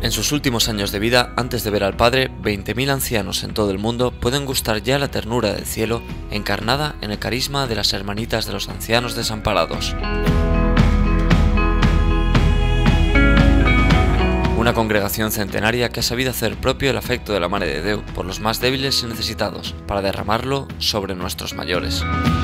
En sus últimos años de vida, antes de ver al Padre, 20.000 ancianos en todo el mundo pueden gustar ya la ternura del cielo encarnada en el carisma de las Hermanitas de los Ancianos Desamparados. Una congregación centenaria que ha sabido hacer propio el afecto de la Mare de Déu por los más débiles y necesitados, para derramarlo sobre nuestros mayores.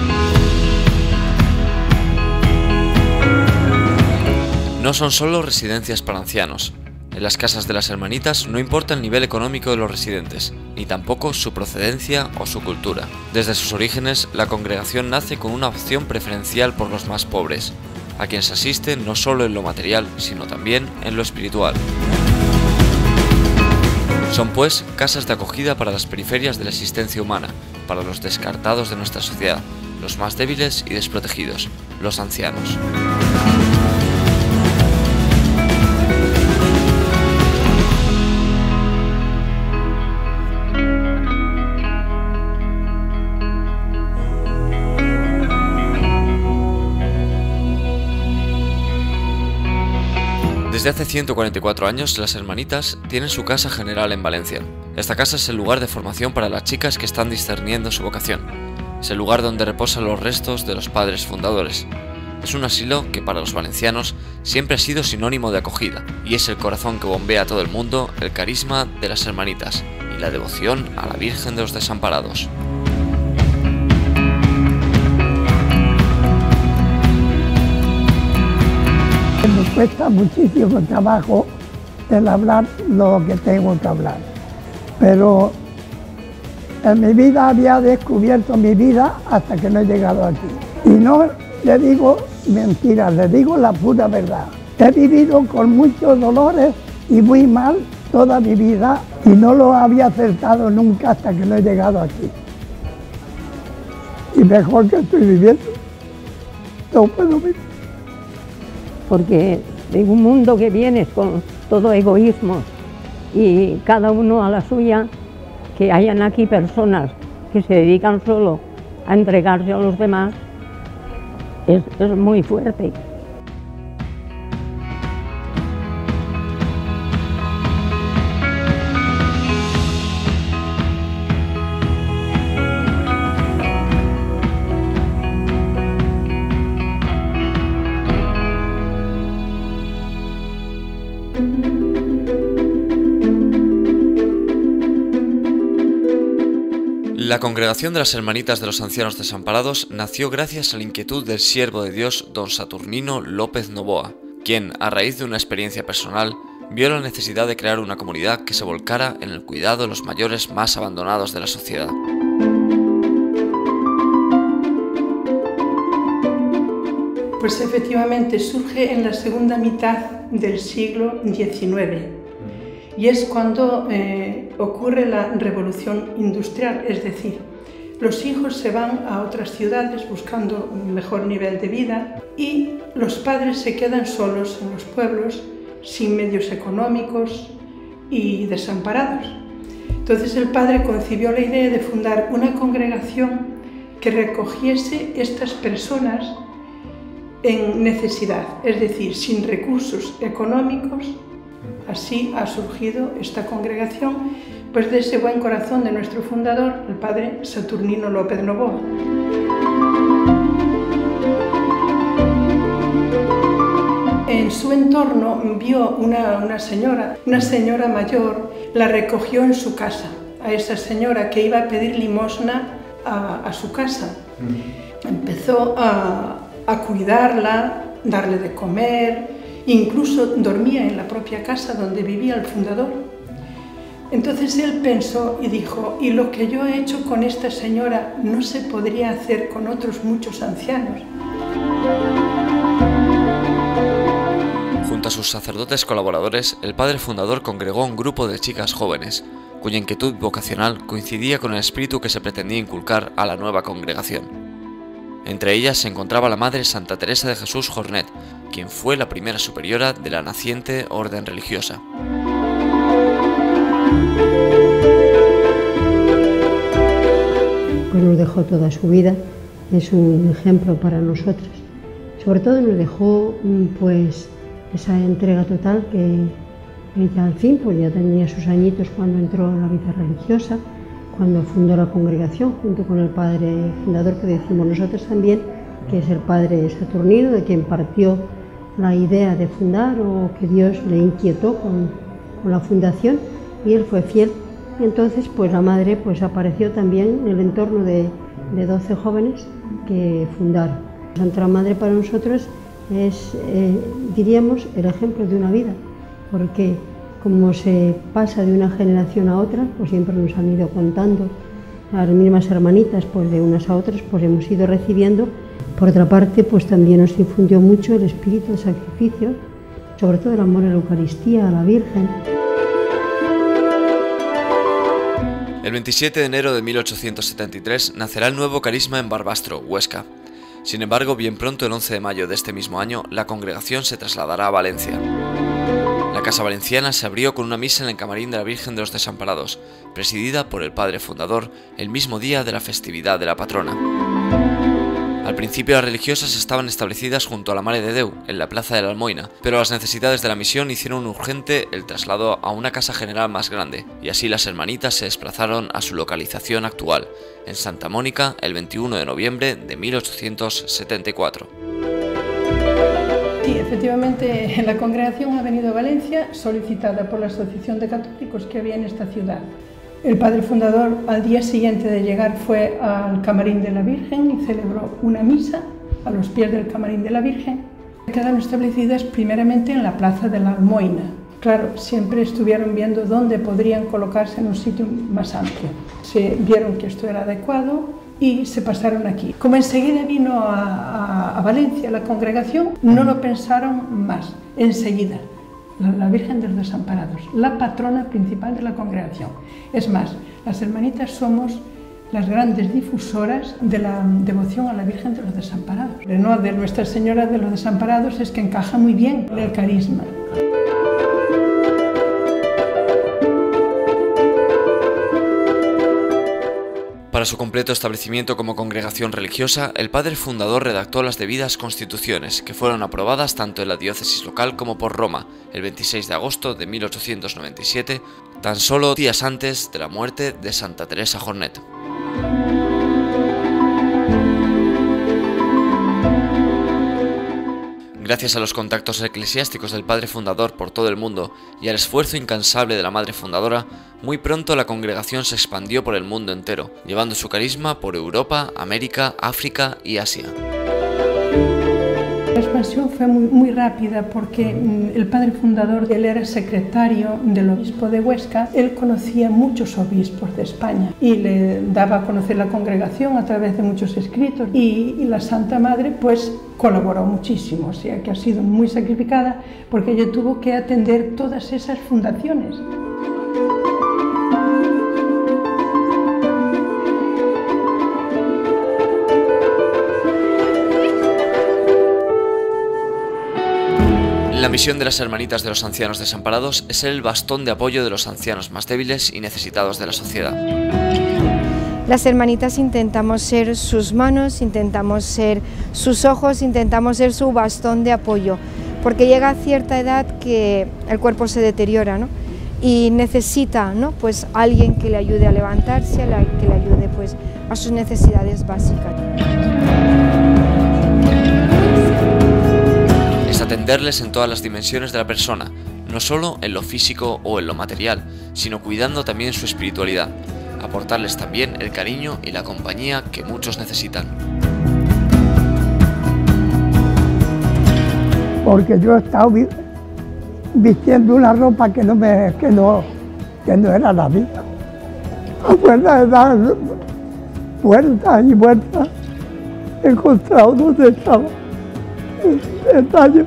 No son solo residencias para ancianos. En las casas de las Hermanitas no importa el nivel económico de los residentes, ni tampoco su procedencia o su cultura. Desde sus orígenes, la congregación nace con una opción preferencial por los más pobres, a quienes asiste no solo en lo material, sino también en lo espiritual. Son pues casas de acogida para las periferias de la existencia humana, para los descartados de nuestra sociedad, los más débiles y desprotegidos, los ancianos. Desde hace 144 años, las Hermanitas tienen su casa general en Valencia. Esta casa es el lugar de formación para las chicas que están discerniendo su vocación. Es el lugar donde reposan los restos de los padres fundadores. Es un asilo que para los valencianos siempre ha sido sinónimo de acogida, y es el corazón que bombea a todo el mundo el carisma de las Hermanitas y la devoción a la Virgen de los Desamparados. Me cuesta muchísimo trabajo el hablar lo que tengo que hablar, pero en mi vida había descubierto mi vida hasta que no he llegado aquí. Y no le digo mentiras, le digo la pura verdad. He vivido con muchos dolores y muy mal toda mi vida y no lo había acertado nunca hasta que no he llegado aquí. Y mejor que estoy viviendo, no puedo vivir. Porque en un mundo que vienes con todo egoísmo y cada uno a la suya, que hayan aquí personas que se dedican solo a entregarse a los demás, es muy fuerte. La congregación de las Hermanitas de los Ancianos Desamparados nació gracias a la inquietud del siervo de Dios don Saturnino López Novoa, quien, a raíz de una experiencia personal, vio la necesidad de crear una comunidad que se volcara en el cuidado de los mayores más abandonados de la sociedad. Pues efectivamente surge en la segunda mitad del siglo XIX. Y es cuando ocurre la revolución industrial, es decir, los hijos se van a otras ciudades buscando un mejor nivel de vida y los padres se quedan solos en los pueblos, sin medios económicos y desamparados. Entonces el padre concibió la idea de fundar una congregación que recogiese estas personas en necesidad, es decir, sin recursos económicos. Así ha surgido esta congregación, pues de ese buen corazón de nuestro fundador, el padre Saturnino López Novoa. En su entorno vio una señora mayor, la recogió en su casa, a esa señora que iba a pedir limosna a su casa. Empezó a cuidarla, darle de comer. Incluso dormía en la propia casa donde vivía el fundador. Entonces él pensó y dijo, ¿y lo que yo he hecho con esta señora no se podría hacer con otros muchos ancianos? Junto a sus sacerdotes colaboradores, el padre fundador congregó un grupo de chicas jóvenes, cuya inquietud vocacional coincidía con el espíritu que se pretendía inculcar a la nueva congregación. Entre ellas se encontraba la Madre Santa Teresa de Jesús Jornet, quien fue la primera superiora de la naciente orden religiosa. Pues nos dejó toda su vida, es un ejemplo para nosotros. Sobre todo nos dejó pues esa entrega total Y ya, al fin, pues ya tenía sus añitos cuando entró en la vida religiosa, cuando fundó la congregación junto con el padre fundador, que decimos nosotros también, que es el padre Saturnino, de quien partió la idea de fundar, o que Dios le inquietó con la fundación, y él fue fiel. Y entonces pues la madre pues apareció también en el entorno de 12 jóvenes que fundaron. Santa Madre para nosotros es, diríamos, el ejemplo de una vida, porque como se pasa de una generación a otra, pues siempre nos han ido contando las mismas hermanitas, pues de unas a otras pues hemos ido recibiendo. Por otra parte, pues también nos infundió mucho el espíritu de sacrificio, sobre todo el amor a la Eucaristía, a la Virgen. El 27 de enero de 1873 nacerá el nuevo carisma en Barbastro, Huesca. Sin embargo, bien pronto, el 11 de mayo de este mismo año, la congregación se trasladará a Valencia. La Casa Valenciana se abrió con una misa en el camarín de la Virgen de los Desamparados, presidida por el padre fundador, el mismo día de la festividad de la patrona. Al principio las religiosas estaban establecidas junto a la Mare de Déu, en la plaza de la Almoina, pero las necesidades de la misión hicieron urgente el traslado a una casa general más grande, y así las hermanitas se desplazaron a su localización actual, en Santa Mónica, el 21 de noviembre de 1874. Sí, efectivamente, la congregación ha venido a Valencia solicitada por la Asociación de Católicos que había en esta ciudad. El padre fundador, al día siguiente de llegar, fue al camarín de la Virgen y celebró una misa a los pies del camarín de la Virgen. Quedaron establecidas primeramente en la plaza de la Almoina. Claro, siempre estuvieron viendo dónde podrían colocarse en un sitio más amplio. Se vieron que esto era adecuado y se pasaron aquí. Como enseguida vino a Valencia la congregación, no lo pensaron más, enseguida. La Virgen de los Desamparados, la patrona principal de la congregación. Es más, las hermanitas somos las grandes difusoras de la devoción a la Virgen de los Desamparados. No, de Nuestra Señora de los Desamparados es que encaja muy bien en el carisma. Para su completo establecimiento como congregación religiosa, el padre fundador redactó las debidas constituciones, que fueron aprobadas tanto en la diócesis local como por Roma, el 26 de agosto de 1897, tan solo días antes de la muerte de Santa Teresa Jornet. Gracias a los contactos eclesiásticos del padre fundador por todo el mundo y al esfuerzo incansable de la madre fundadora, muy pronto la congregación se expandió por el mundo entero, llevando su carisma por Europa, América, África y Asia. La expansión fue muy rápida porque el padre fundador, él era secretario del obispo de Huesca, él conocía muchos obispos de España y le daba a conocer la congregación a través de muchos escritos y la Santa Madre pues colaboró muchísimo, o sea que ha sido muy sacrificada porque ella tuvo que atender todas esas fundaciones. La misión de las hermanitas de los ancianos desamparados es ser el bastón de apoyo de los ancianos más débiles y necesitados de la sociedad. Las hermanitas intentamos ser sus manos, intentamos ser sus ojos, intentamos ser su bastón de apoyo, porque llega a cierta edad que el cuerpo se deteriora, ¿no? Y necesita, ¿no? Pues alguien que le ayude a levantarse, que le ayude pues a sus necesidades básicas. Atenderles en todas las dimensiones de la persona, no solo en lo físico o en lo material, sino cuidando también su espiritualidad, aportarles también el cariño y la compañía que muchos necesitan. Porque yo he estado vistiendo una ropa que no era la mía. A fuerza de dar vueltas y vueltas, he encontrado donde estaba el tallo.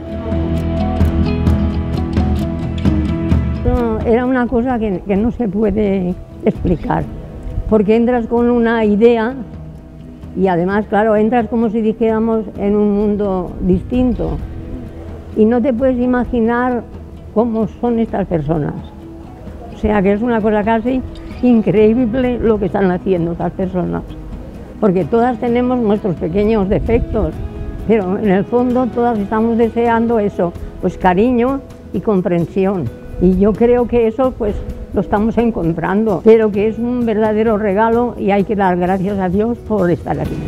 Era una cosa que no se puede explicar, porque entras con una idea y además, claro, entras como si dijéramos en un mundo distinto y no te puedes imaginar cómo son estas personas. O sea que es una cosa casi increíble lo que están haciendo estas personas, porque todas tenemos nuestros pequeños defectos, pero en el fondo todas estamos deseando eso, pues cariño y comprensión. Y yo creo que eso pues lo estamos encontrando, pero que es un verdadero regalo y hay que dar gracias a Dios por estar aquí.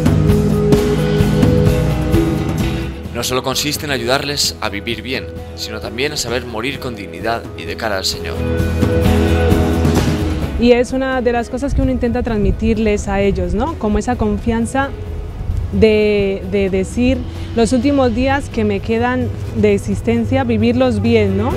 No solo consiste en ayudarles a vivir bien, sino también a saber morir con dignidad y de cara al Señor. Y es una de las cosas que uno intenta transmitirles a ellos, ¿no? Como esa confianza de decir los últimos días que me quedan de existencia, vivirlos bien, ¿no?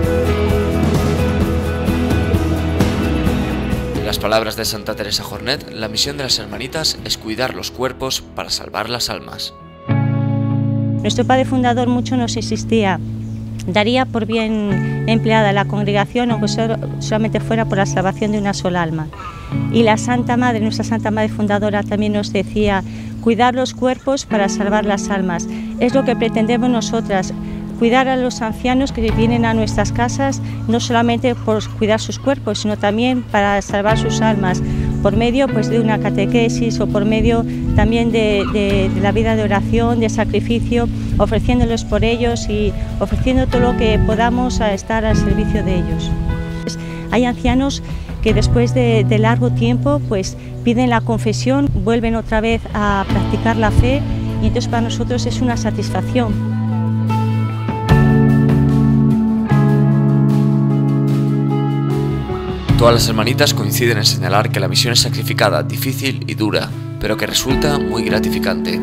En las palabras de Santa Teresa Jornet, la misión de las hermanitas es cuidar los cuerpos para salvar las almas. Nuestro padre fundador mucho nos insistía: daría por bien empleada la congregación aunque solamente fuera por la salvación de una sola alma. Y la Santa Madre, nuestra Santa Madre fundadora, también nos decía: cuidar los cuerpos para salvar las almas. Es lo que pretendemos nosotras, cuidar a los ancianos que vienen a nuestras casas, no solamente por cuidar sus cuerpos, sino también para salvar sus almas, por medio pues, de una catequesis o por medio también de la vida de oración, de sacrificio, ofreciéndolos por ellos y ofreciendo todo lo que podamos a estar al servicio de ellos. Hay ancianos que después de largo tiempo pues, piden la confesión, vuelven otra vez a practicar la fe y entonces para nosotros es una satisfacción. Todas las hermanitas coinciden en señalar que la misión es sacrificada, difícil y dura, pero que resulta muy gratificante.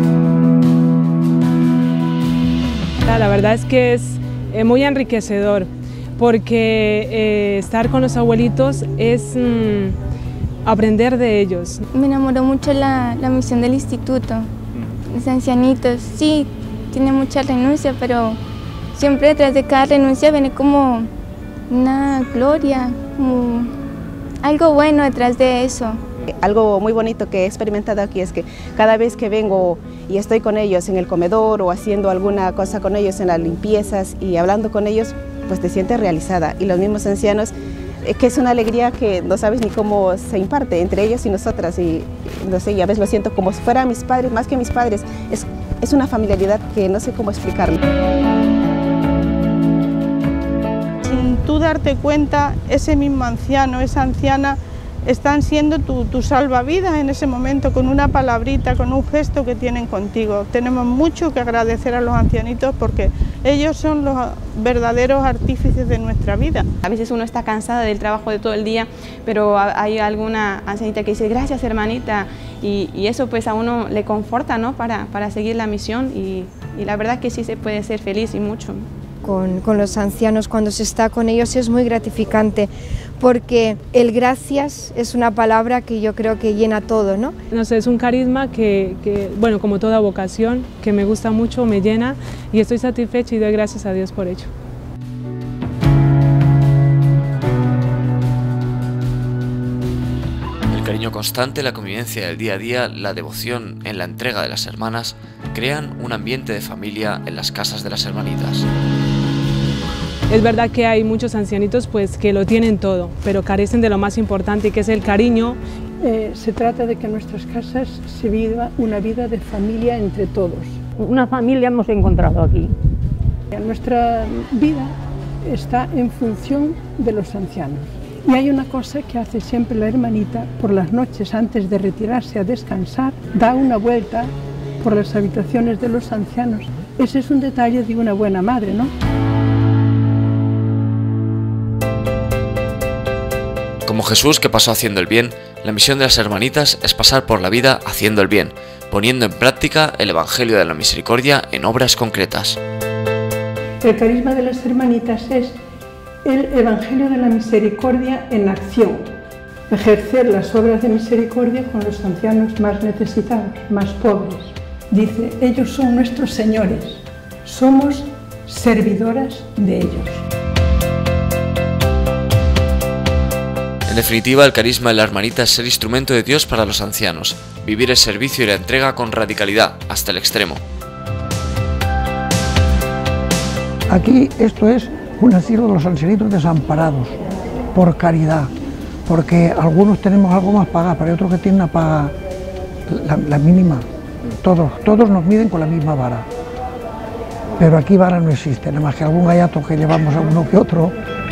La verdad es que es muy enriquecedor, porque estar con los abuelitos es aprender de ellos. Me enamoró mucho la misión del instituto, los ancianitos. Sí, tiene mucha renuncia, pero siempre detrás de cada renuncia viene como una gloria, como algo bueno detrás de eso. Algo muy bonito que he experimentado aquí es que cada vez que vengo y estoy con ellos en el comedor o haciendo alguna cosa con ellos en las limpiezas y hablando con ellos, pues te sientes realizada. Y los mismos ancianos, que es una alegría que no sabes ni cómo se imparte entre ellos y nosotras. Y no sé, y a veces lo siento como si fueran mis padres, más que mis padres. Es una familiaridad que no sé cómo explicarlo. Sin tú darte cuenta, ese mismo anciano, esa anciana, están siendo tu salvavidas en ese momento, con una palabrita, con un gesto que tienen contigo. Tenemos mucho que agradecer a los ancianitos porque ellos son los verdaderos artífices de nuestra vida. A veces uno está cansado del trabajo de todo el día, pero hay alguna ancianita que dice gracias hermanita, y eso pues a uno le conforta, ¿no? para seguir la misión y la verdad que sí se puede ser feliz y mucho. Con los ancianos, cuando se está con ellos, es muy gratificante, porque el gracias es una palabra que yo creo que llena todo, ¿no? No sé, es un carisma que, bueno, como toda vocación, que me gusta mucho, me llena y estoy satisfecha y doy gracias a Dios por ello. El cariño constante, la convivencia del día a día, la devoción en la entrega de las hermanas, crean un ambiente de familia en las casas de las hermanitas. Es verdad que hay muchos ancianitos pues, que lo tienen todo, pero carecen de lo más importante, que es el cariño. Se trata de que en nuestras casas se viva una vida de familia entre todos. Una familia hemos encontrado aquí. Nuestra vida está en función de los ancianos. Y hay una cosa que hace siempre la hermanita, por las noches antes de retirarse a descansar, da una vuelta por las habitaciones de los ancianos. Ese es un detalle de una buena madre, ¿no? Como Jesús, que pasó haciendo el bien, la misión de las hermanitas es pasar por la vida haciendo el bien, poniendo en práctica el Evangelio de la Misericordia en obras concretas. El carisma de las hermanitas es el Evangelio de la Misericordia en acción, ejercer las obras de misericordia con los ancianos más necesitados, más pobres. Dice, ellos son nuestros señores, somos servidoras de ellos. En definitiva, el carisma de la hermanita es ser instrumento de Dios para los ancianos, vivir el servicio y la entrega con radicalidad, hasta el extremo. Aquí esto es un asilo de los ancianitos desamparados, por caridad, porque algunos tenemos algo más paga, pero hay otros que tienen una paga la mínima. Todos nos miden con la misma vara. Pero aquí varas no existe, nada más que algún gallato que llevamos a uno que otro.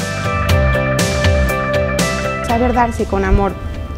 Saber darse con amor,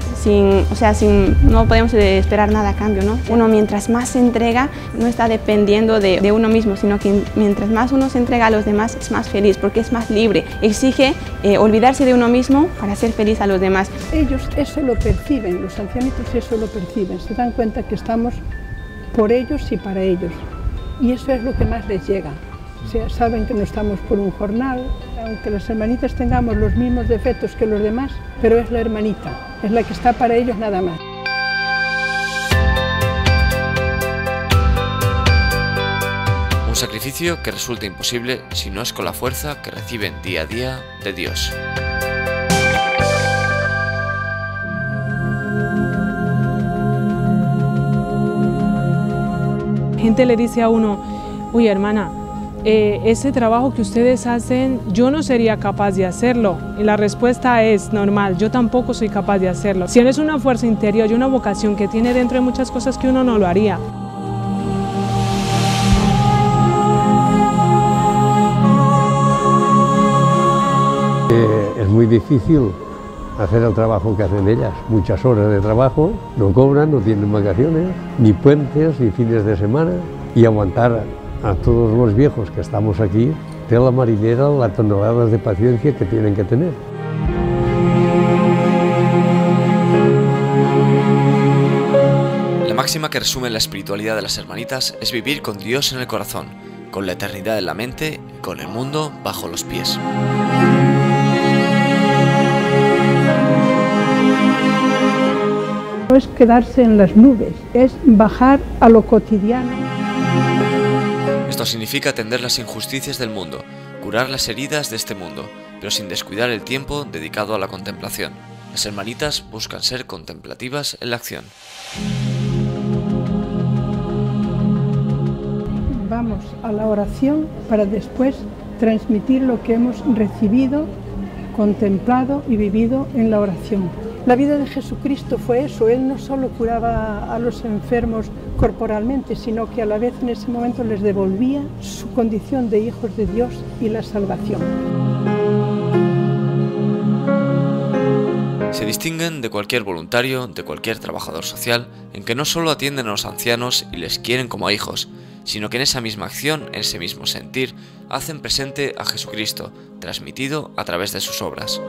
no podemos esperar nada a cambio, ¿no? Uno mientras más se entrega no está dependiendo de uno mismo, sino que mientras más uno se entrega a los demás es más feliz porque es más libre. Exige olvidarse de uno mismo para ser feliz a los demás. Ellos eso lo perciben, los ancianitos eso lo perciben, se dan cuenta que estamos por ellos y para ellos. Y eso es lo que más les llega. O sea, saben que no estamos por un jornal, aunque las hermanitas tengamos los mismos defectos que los demás, pero es la hermanita, es la que está para ellos nada más. Un sacrificio que resulta imposible si no es con la fuerza que reciben día a día de Dios. Gente le dice a uno, uy hermana, ese trabajo que ustedes hacen, yo no sería capaz de hacerlo. Y la respuesta es normal, yo tampoco soy capaz de hacerlo. Si no es una fuerza interior y una vocación que tiene dentro de muchas cosas que uno no lo haría. Es muy difícil hacer el trabajo que hacen ellas, muchas horas de trabajo, no cobran, no tienen vacaciones, ni puentes, ni fines de semana, y aguantar a todos los viejos que estamos aquí, de la marinera, las toneladas de paciencia que tienen que tener. La máxima que resume la espiritualidad de las hermanitas es vivir con Dios en el corazón, con la eternidad en la mente y con el mundo bajo los pies. No es quedarse en las nubes, es bajar a lo cotidiano. Esto significa atender las injusticias del mundo, curar las heridas de este mundo, pero sin descuidar el tiempo dedicado a la contemplación. Las hermanitas buscan ser contemplativas en la acción. Vamos a la oración para después transmitir lo que hemos recibido, contemplado y vivido en la oración. La vida de Jesucristo fue eso, Él no solo curaba a los enfermos corporalmente, sino que a la vez en ese momento les devolvía su condición de hijos de Dios y la salvación. Se distinguen de cualquier voluntario, de cualquier trabajador social, en que no solo atienden a los ancianos y les quieren como a hijos, sino que en esa misma acción, en ese mismo sentir, hacen presente a Jesucristo, transmitido a través de sus obras.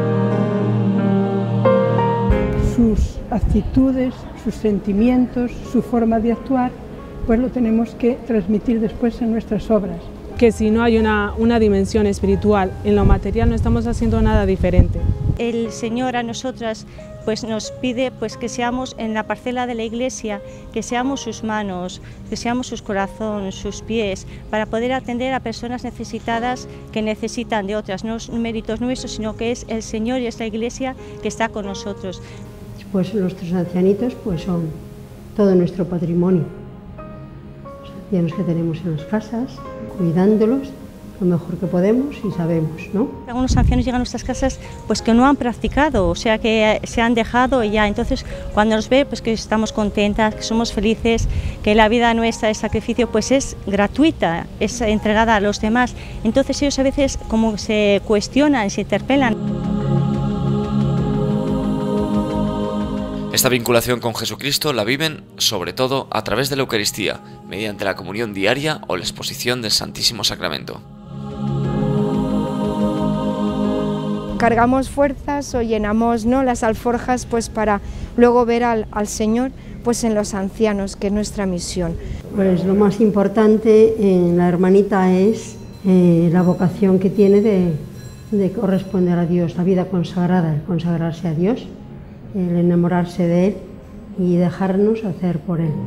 Sus actitudes, sus sentimientos, su forma de actuar, pues lo tenemos que transmitir después en nuestras obras. Que si no hay una dimensión espiritual, en lo material no estamos haciendo nada diferente. El Señor a nosotras pues nos pide pues que seamos en la parcela de la Iglesia, que seamos sus manos, que seamos sus corazones, sus pies, para poder atender a personas necesitadas que necesitan de otras, no méritos nuestros, sino que es el Señor y es la Iglesia que está con nosotros. Pues nuestros ancianitos pues son todo nuestro patrimonio, los ancianos que tenemos en las casas, cuidándolos lo mejor que podemos y sabemos, ¿no? Algunos ancianos llegan a nuestras casas pues que no han practicado, o sea que se han dejado y ya, entonces cuando nos ve pues que estamos contentas, que somos felices, que la vida nuestra de sacrificio pues es gratuita, es entregada a los demás, entonces ellos a veces como se cuestionan, se interpelan. Esta vinculación con Jesucristo la viven sobre todo a través de la Eucaristía, mediante la comunión diaria o la exposición del Santísimo Sacramento. Cargamos fuerzas o llenamos, ¿no?, las alforjas pues para luego ver al Señor pues en los ancianos, que es nuestra misión. Pues lo más importante en la hermanita es la vocación que tiene de corresponder a Dios, la vida consagrada, el consagrarse a Dios, el enamorarse de Él y dejarnos hacer por Él.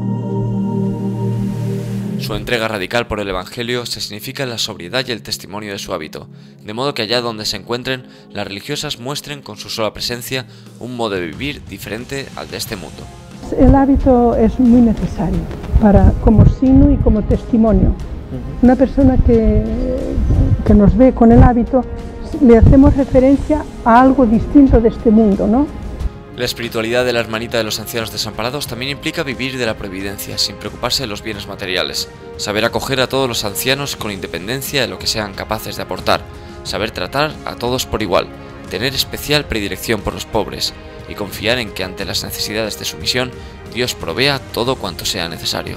Su entrega radical por el Evangelio se significa en la sobriedad y el testimonio de su hábito, de modo que allá donde se encuentren, las religiosas muestren con su sola presencia un modo de vivir diferente al de este mundo. El hábito es muy necesario como signo y como testimonio. Una persona que nos ve con el hábito, le hacemos referencia a algo distinto de este mundo, ¿no? La espiritualidad de la hermanita de los ancianos desamparados también implica vivir de la providencia, sin preocuparse de los bienes materiales, saber acoger a todos los ancianos con independencia de lo que sean capaces de aportar, saber tratar a todos por igual, tener especial predilección por los pobres y confiar en que ante las necesidades de su misión, Dios provea todo cuanto sea necesario.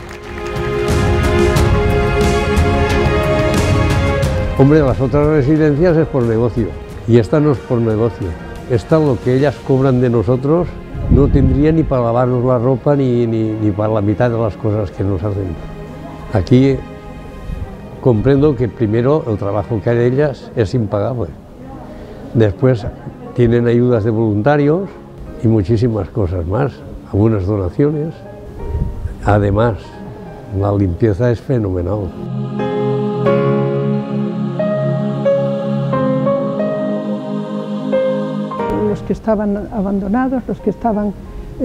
Hombre, las otras residencias es por negocio, y esta no es por negocio. Esta, lo que ellas cobran de nosotros, no tendría ni para lavarnos la ropa ni para la mitad de las cosas que nos hacen. Aquí comprendo que primero el trabajo que hay ellas es impagable. Después tienen ayudas de voluntarios y muchísimas cosas más, algunas donaciones. Además, la limpieza es fenomenal. Los que estaban abandonados, los que estaban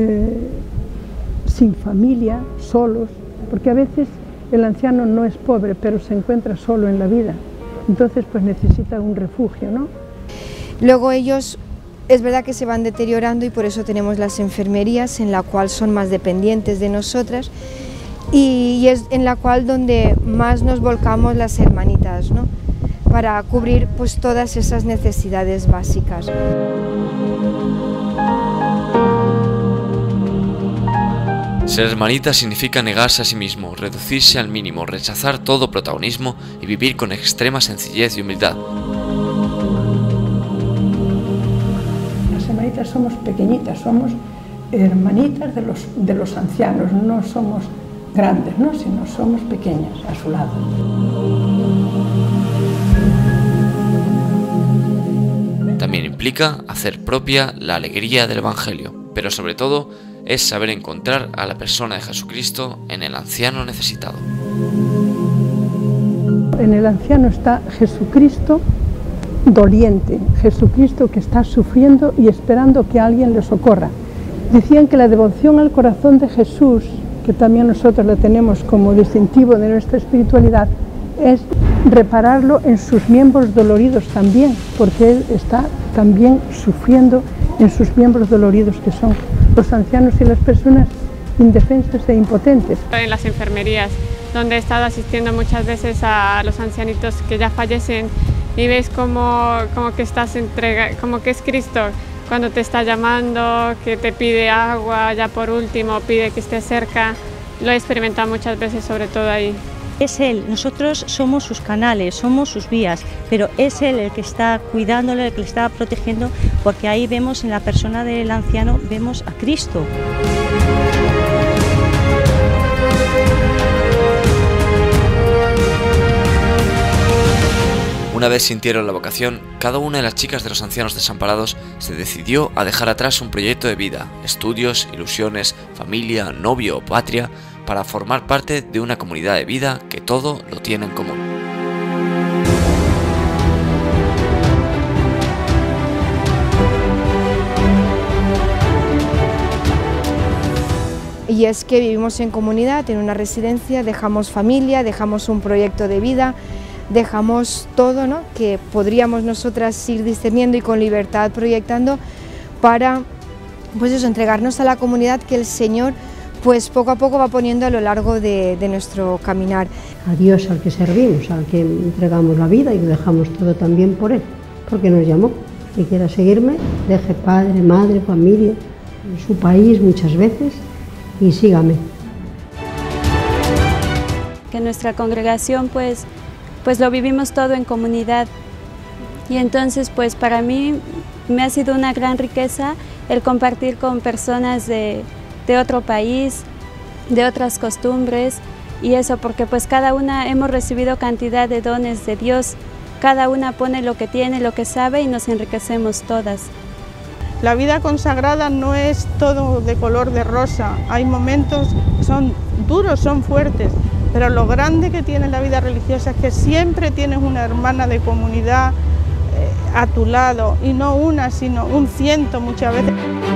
sin familia, solos, porque a veces el anciano no es pobre, pero se encuentra solo en la vida, entonces pues necesita un refugio, ¿no? Luego ellos, es verdad que se van deteriorando y por eso tenemos las enfermerías en la cual son más dependientes de nosotras y es en la cual donde más nos volcamos las hermanitas, ¿no? Para cubrir pues todas esas necesidades básicas. Ser hermanita significa negarse a sí mismo, reducirse al mínimo, rechazar todo protagonismo y vivir con extrema sencillez y humildad. Las hermanitas somos pequeñitas, somos hermanitas de los ancianos, no somos grandes, ¿no? Sino somos pequeñas a su lado. También implica hacer propia la alegría del Evangelio, pero sobre todo es saber encontrar a la persona de Jesucristo en el anciano necesitado. En el anciano está Jesucristo doliente, Jesucristo que está sufriendo y esperando que alguien le socorra. Decían que la devoción al corazón de Jesús, que también nosotros la tenemos como distintivo de nuestra espiritualidad, es repararlo en sus miembros doloridos también, porque Él está también sufriendo en sus miembros doloridos, que son los ancianos y las personas indefensas e impotentes. En las enfermerías, donde he estado asistiendo muchas veces a los ancianitos que ya fallecen y ves como que como que es Cristo cuando te está llamando, que te pide agua, ya por último pide que estés cerca. Lo he experimentado muchas veces, sobre todo ahí. Es Él, nosotros somos sus canales, somos sus vías, pero es Él el que está cuidándolo, el que le está protegiendo, porque ahí vemos en la persona del anciano, vemos a Cristo. Una vez sintieron la vocación, cada una de las chicas de los ancianos desamparados se decidió a dejar atrás un proyecto de vida, estudios, ilusiones, familia, novio o patria, para formar parte de una comunidad de vida que todo lo tiene en común. Y es que vivimos en comunidad, en una residencia, dejamos familia, dejamos un proyecto de vida, dejamos todo, ¿no?, que podríamos nosotras ir discerniendo y con libertad proyectando para, pues eso, entregarnos a la comunidad que el Señor pues poco a poco va poniendo a lo largo de nuestro caminar. A Dios al que servimos, al que entregamos la vida y lo dejamos todo también por Él, porque nos llamó. Si quiera seguirme, deje padre, madre, familia, en su país muchas veces y sígame. Que nuestra congregación pues lo vivimos todo en comunidad y entonces pues para mí me ha sido una gran riqueza el compartir con personas de otro país, de otras costumbres y eso porque pues cada una hemos recibido cantidad de dones de Dios, cada una pone lo que tiene, lo que sabe y nos enriquecemos todas. La vida consagrada no es todo de color de rosa, hay momentos que son duros, son fuertes, pero lo grande que tiene la vida religiosa es que siempre tienes una hermana de comunidad a tu lado y no una, sino un ciento muchas veces.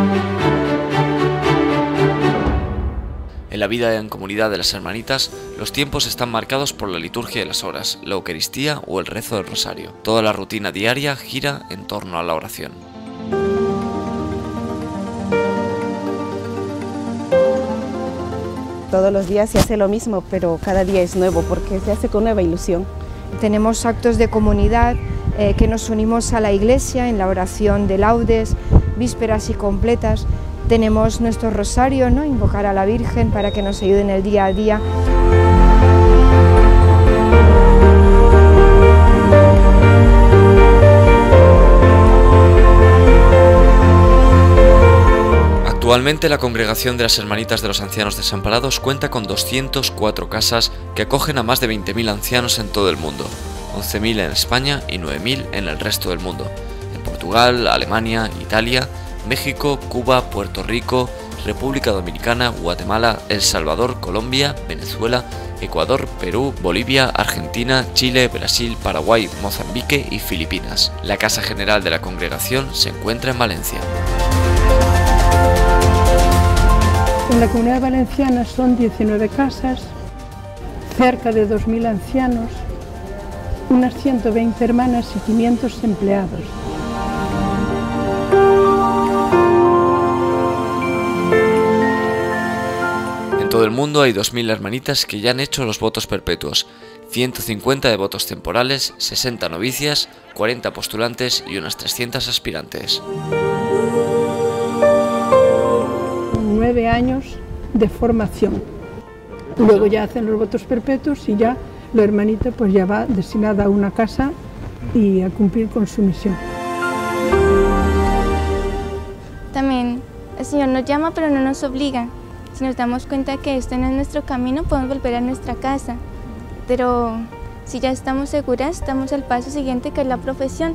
En la vida en comunidad de las hermanitas, los tiempos están marcados por la liturgia de las horas, la Eucaristía o el rezo del rosario. Toda la rutina diaria gira en torno a la oración. Todos los días se hace lo mismo, pero cada día es nuevo porque se hace con nueva ilusión. Tenemos actos de comunidad que nos unimos a la iglesia en la oración de laudes, vísperas y completas. Tenemos nuestro rosario, ¿no? Invocar a la Virgen para que nos ayude en el día a día. Actualmente la Congregación de las Hermanitas de los Ancianos Desamparados cuenta con 204 casas que acogen a más de 20.000 ancianos en todo el mundo, 11.000 en España y 9.000 en el resto del mundo, en Portugal, Alemania, Italia, México, Cuba, Puerto Rico, República Dominicana, Guatemala, El Salvador, Colombia, Venezuela, Ecuador, Perú, Bolivia, Argentina, Chile, Brasil, Paraguay, Mozambique y Filipinas. La Casa General de la Congregación se encuentra en Valencia. En la Comunidad Valenciana son 19 casas, cerca de 2.000 ancianos, unas 120 hermanas y 500 empleados. En todo el mundo hay 2.000 hermanitas que ya han hecho los votos perpetuos, 150 de votos temporales, 60 novicias, 40 postulantes y unas 300 aspirantes. 9 años de formación. Luego ya hacen los votos perpetuos y ya la hermanita pues ya va destinada a una casa y a cumplir con su misión. También el Señor nos llama pero no nos obliga. Si nos damos cuenta que este no es nuestro camino, podemos volver a nuestra casa. Pero si ya estamos seguras, estamos al paso siguiente, que es la profesión.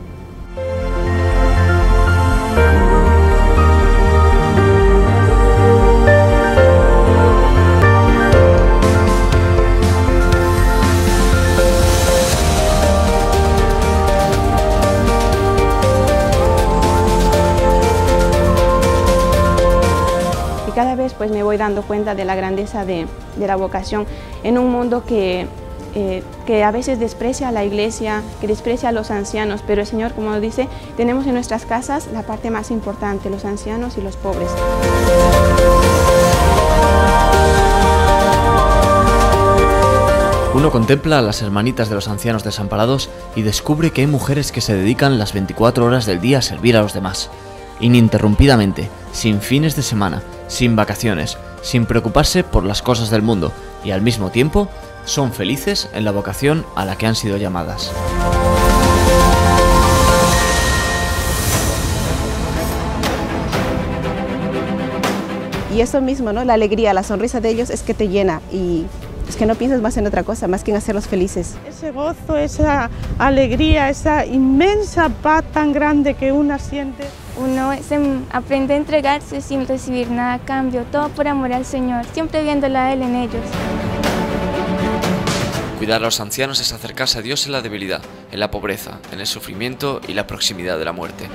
Cada vez pues me voy dando cuenta de la grandeza de la vocación en un mundo que a veces desprecia a la iglesia, que desprecia a los ancianos, pero el Señor, como dice, tenemos en nuestras casas la parte más importante, los ancianos y los pobres. Uno contempla a las hermanitas de los ancianos desamparados y descubre que hay mujeres que se dedican las 24 horas del día a servir a los demás, ininterrumpidamente, sin fines de semana, sin vacaciones, sin preocuparse por las cosas del mundo, y al mismo tiempo son felices en la vocación a la que han sido llamadas. Y eso mismo, ¿no? La alegría, la sonrisa de ellos es que te llena y es que no piensas más en otra cosa, más que en hacerlos felices. Ese gozo, esa alegría, esa inmensa paz tan grande que una siente. Uno aprende a entregarse sin recibir nada a cambio, todo por amor al Señor, siempre viéndola a Él en ellos. Cuidar a los ancianos es acercarse a Dios en la debilidad, en la pobreza, en el sufrimiento y la proximidad de la muerte.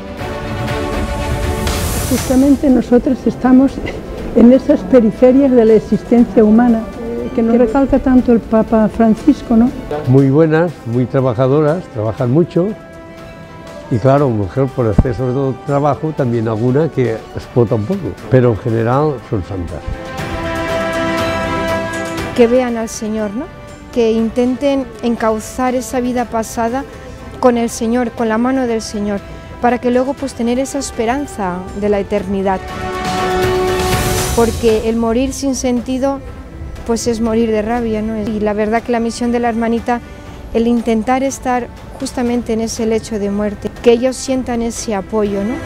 Justamente nosotros estamos en esas periferias de la existencia humana, que nos recalca tanto el Papa Francisco, ¿no? Muy buenas, muy trabajadoras, trabajan mucho. Y claro, mujer por exceso de trabajo, también alguna que explota un poco, pero en general son santas. Que vean al Señor, ¿no? Que intenten encauzar esa vida pasada con el Señor, con la mano del Señor, para que luego pues tener esa esperanza de la eternidad. Porque el morir sin sentido pues es morir de rabia, ¿no? Y la verdad que la misión de la hermanita, el intentar estar justamente en ese lecho de muerte, que ellos sientan ese apoyo, ¿no?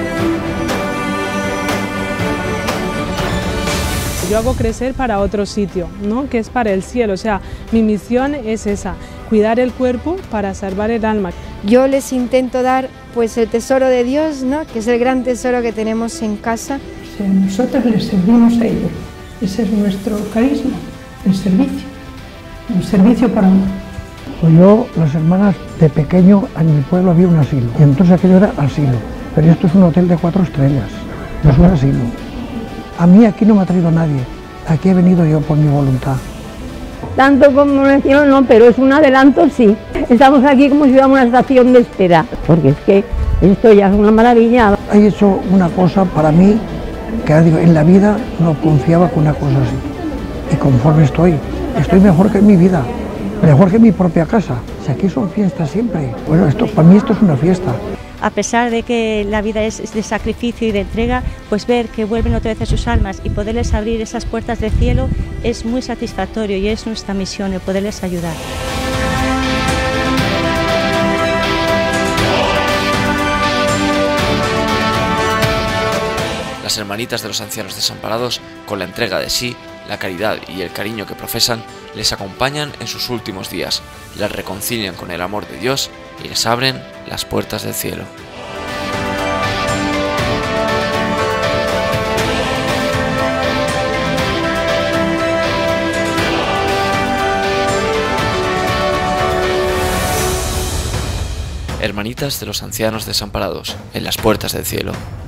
Yo hago crecer para otro sitio, ¿no? Que es para el cielo, o sea, mi misión es esa, cuidar el cuerpo para salvar el alma. Yo les intento dar pues el tesoro de Dios, ¿no? Que es el gran tesoro que tenemos en casa. Nosotros les servimos a ellos, ese es nuestro carisma, el servicio por amor. Pues yo, las hermanas, de pequeño en mi pueblo había un asilo, y entonces aquello era asilo, pero esto es un hotel de 4 estrellas, no es un asilo. A mí aquí no me ha traído nadie, aquí he venido yo por mi voluntad. Tanto como en el cielo no, pero es un adelanto sí. Estamos aquí como si fuéramos una estación de espera, porque es que esto ya es una maravilla. He hecho una cosa para mí, que digo, en la vida no confiaba con una cosa así. y conforme estoy mejor que en mi vida, mejor que en mi propia casa. Si aquí son fiestas siempre. Bueno, para mí esto es una fiesta. A pesar de que la vida es de sacrificio y de entrega, pues ver que vuelven otra vez a sus almas y poderles abrir esas puertas del cielo es muy satisfactorio y es nuestra misión el poderles ayudar. Las hermanitas de los ancianos desamparados, con la entrega de sí, la caridad y el cariño que profesan, les acompañan en sus últimos días, las reconcilian con el amor de Dios y les abren las puertas del cielo. Hermanitas de los ancianos desamparados, en las puertas del cielo.